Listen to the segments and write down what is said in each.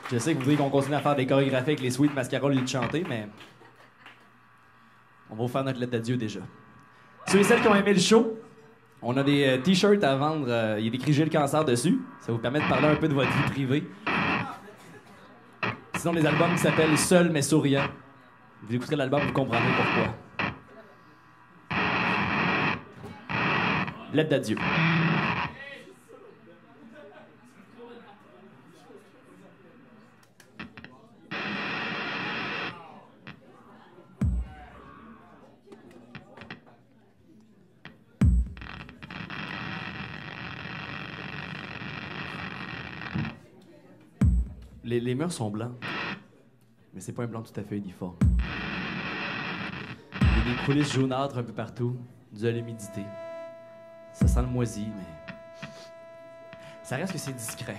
Je sais que vous voudriez qu'on continue à faire des chorégraphies avec les suites mascaroles et de chanter, mais on va vous faire notre lettre d'adieu déjà. Ceux et celles qui ont aimé le show, on a des t-shirts à vendre. Il y a écrit J'ai le cancer dessus. Ça vous permet de parler un peu de votre vie privée. Sinon, des albums qui s'appellent Seul mais souriant. Vous écouterez l'album, vous comprendrez pourquoi. Lettre d'adieu. Les murs sont blancs, mais c'est pas un blanc tout à fait uniforme. Il y a des coulisses jaunâtres un peu partout, dû à l'humidité. Ça sent le moisi, mais ça reste que c'est discret.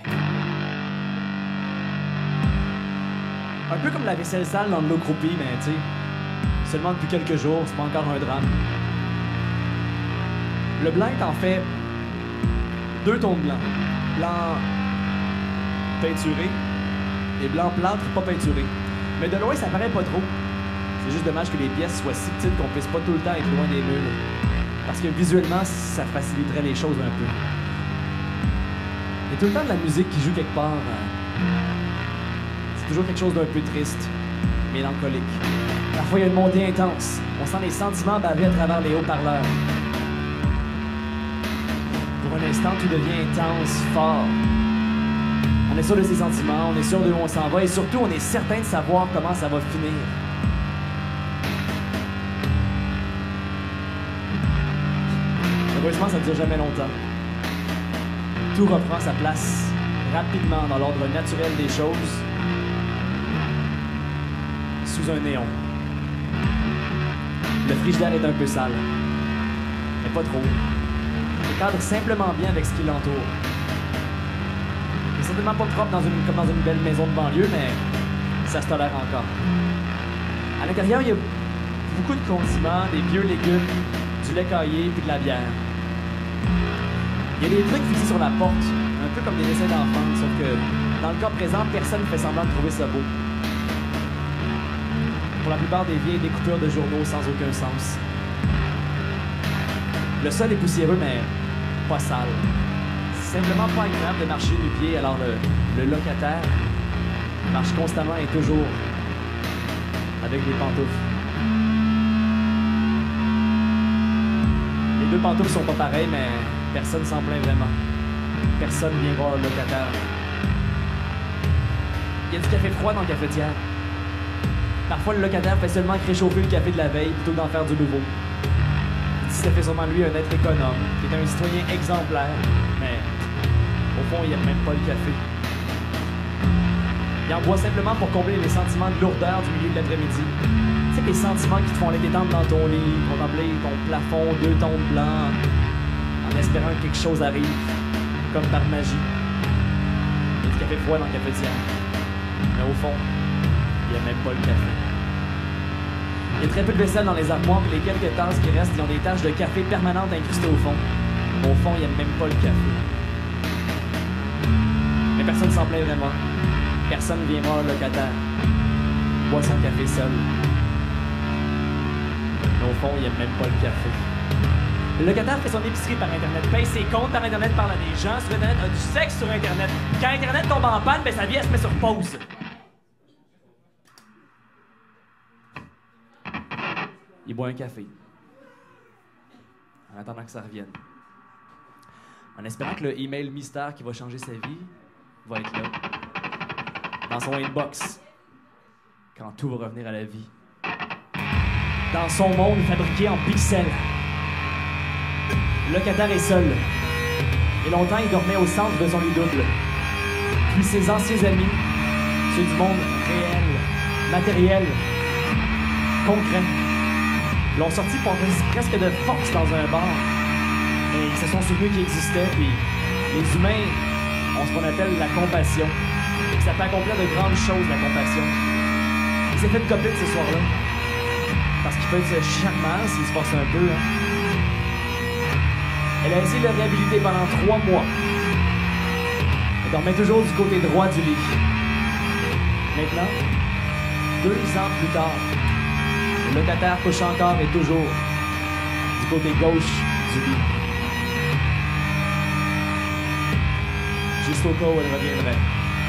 Un peu comme la vaisselle sale dans de l'eau croupie, mais tu sais, seulement depuis quelques jours, c'est pas encore un drame. Le blanc est en fait 2 tons de blanc. Blanc peinturé et blanc plâtre pas peinturé. Mais de loin, ça paraît pas trop. C'est juste dommage que les pièces soient si petites qu'on puisse pas tout le temps être loin des murs. Parce que visuellement, ça faciliterait les choses un peu. Il y a tout le temps de la musique qui joue quelque part. C'est toujours quelque chose d'un peu triste, mélancolique. Parfois, il y a une montée intense. On sent les sentiments baver à travers les haut-parleurs. Pour un instant, tout devient intense, fort. On est sûr de ses sentiments, on est sûr de où on s'en va et surtout, on est certain de savoir comment ça va finir. Heureusement, ça ne dure jamais longtemps. Tout reprend sa place rapidement dans l'ordre naturel des choses, sous un néon. Le frigidaire est un peu sale, mais pas trop. Il cadre simplement bien avec ce qui l'entoure. Il n'est certainement pas propre comme dans une belle maison de banlieue, mais ça se tolère encore. À l'intérieur, il y a beaucoup de condiments, des vieux légumes, du lait caillé puis de la bière. Il y a des trucs fixés sur la porte, un peu comme des dessins d'enfants, sauf que dans le cas présent, personne ne fait semblant de trouver ça beau. Pour la plupart des vieilles découpures de journaux sans aucun sens. Le sol est poussiéreux, mais pas sale. C'est simplement pas agréable de marcher du pied, alors le locataire marche constamment et toujours avec des pantoufles. Les 2 pantoufles sont pas pareilles, mais personne s'en plaint vraiment. Personne vient voir le locataire. Il y a du café froid dans la cafetière. Parfois, le locataire fait seulement réchauffer le café de la veille plutôt que d'en faire du nouveau. Il dit que ça fait sûrement de lui un être économe, qui est un citoyen exemplaire, mais au fond, il n'aime même pas le café. Il en boit simplement pour combler les sentiments de lourdeur du milieu de l'après-midi. Tu sais, les sentiments qui te font aller détendre dans ton lit, contempler ton plafond 2 tons de blanc, en espérant que quelque chose arrive, comme par magie. Il y a du café froid dans la cafetière. Mais au fond, il n'y a même pas le café. Il y a très peu de vaisselle dans les armoires, et les quelques tasses qui restent, ils ont des taches de café permanentes incrustées au fond. Au fond, il n'y a même pas le café. Mais personne ne s'en plaint vraiment. Personne ne vient voir le locataire. Boit son café seul. Mais au fond, il n'y a même pas le café. Le locataire fait son épicerie par Internet, paye ses comptes par Internet, parle à des gens sur Internet, a du sexe sur Internet. Quand Internet tombe en panne, ben sa vie, elle se met sur pause. Il boit un café. En attendant que ça revienne. En espérant que le email mystère qui va changer sa vie va être là. Dans son inbox. Quand tout va revenir à la vie. Dans son monde fabriqué en pixels. Le locataire est seul. Et longtemps, il dormait au centre de son lit double. Puis ses anciens amis, ceux du monde réel, matériel, concret, l'ont sorti pour presque de force dans un bar. Et ils se sont souvenus qu'il existait, puis les humains ont ce qu'on appelle la compassion. Et ça peut accomplir de grandes choses, la compassion. Il s'est fait copier ce soir-là. Parce qu'il peut être charmant s'il se force un peu. Hein. Elle a essayé de le réhabiliter pendant 3 mois. Elle dormait toujours du côté droit du lit. Maintenant, 2 ans plus tard, le locataire couche encore et toujours du côté gauche du lit. Juste au cas où elle reviendrait.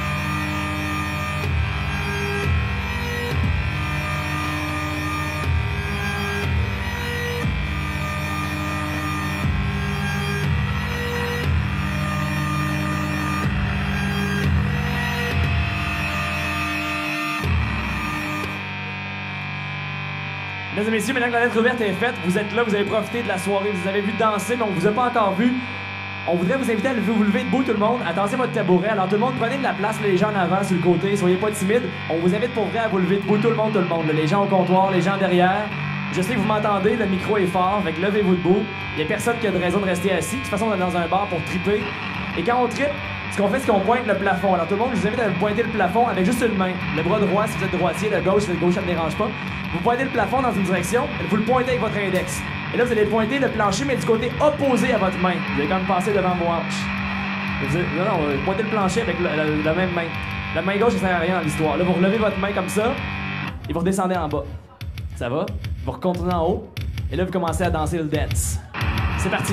Mesdames et messieurs, maintenant que la lettre ouverte est faite, vous êtes là, vous avez profité de la soirée, vous avez vu danser, mais on vous a pas encore vu. On voudrait vous inviter à vous lever debout, tout le monde. Attendez votre tabouret. Alors, tout le monde, prenez de la place, les gens en avant, sur le côté. Soyez pas timides. On vous invite pour vrai à vous lever debout, tout le monde, Les gens au comptoir, les gens derrière. Je sais que vous m'entendez, le micro est fort, fait que levez-vous debout. Il y a personne qui a de raison de rester assis. De toute façon, on est dans un bar pour triper. Et quand on tripe, ce qu'on fait, c'est qu'on pointe le plafond. Alors, tout le monde, je vous invite à pointer le plafond avec juste une main. Le bras droit, si vous êtes droitier, le gauche, ça ne dérange pas. Vous pointez le plafond dans une direction, vous le pointez avec votre index. Et là, vous allez pointer le plancher, mais du côté opposé à votre main. Vous allez quand même passer devant vos hanches. Non, pointez le plancher avec la même main. La main gauche, ça sert à rien dans l'histoire. Là, vous relevez votre main comme ça, et vous redescendez en bas. Ça va? Vous recontournez en haut, et là, vous commencez à danser le dance. C'est parti!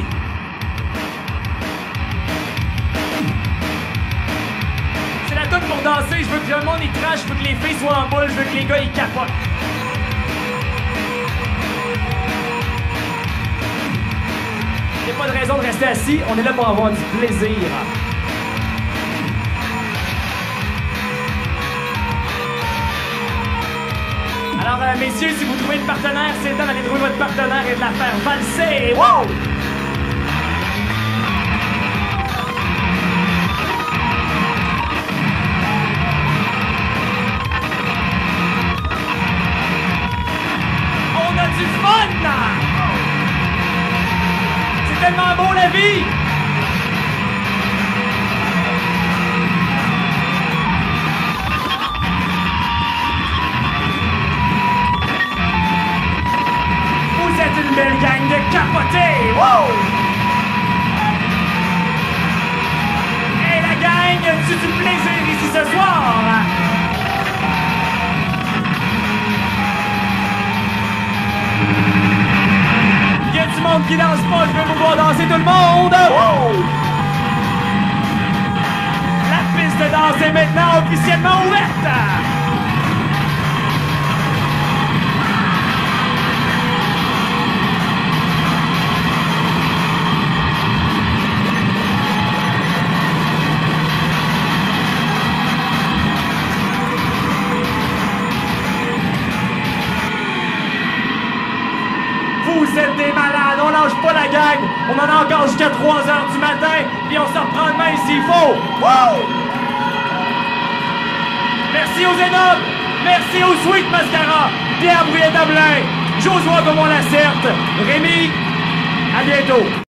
C'est la toune pour danser. Je veux que le monde y crache, je veux que les filles soient en boule, je veux que les gars y capotent. Il n'y a pas de raison de rester assis, on est là pour avoir du plaisir. Alors, messieurs, si vous trouvez le partenaire, c'est le temps d'aller trouver votre partenaire et de la faire valser. Wow! On a du fun! C'est tellement beau la vie! Vous êtes une belle gang de capotés! Wow! Et la gang a du plaisir ici ce soir! Il y a du monde qui danse pas, je veux vous voir danser tout le monde! Wow! La piste de danse est maintenant officiellement ouverte! Vous êtes des malades, on lâche pas la gang, on en a encore jusqu'à 3h du matin, puis on se reprend demain s'il faut. Wow! Merci aux Zénobes, merci aux Sweet Mascara, Pierre Brouillette-Dablin, Josué Gaumont-Lacerte, Rémi, à bientôt.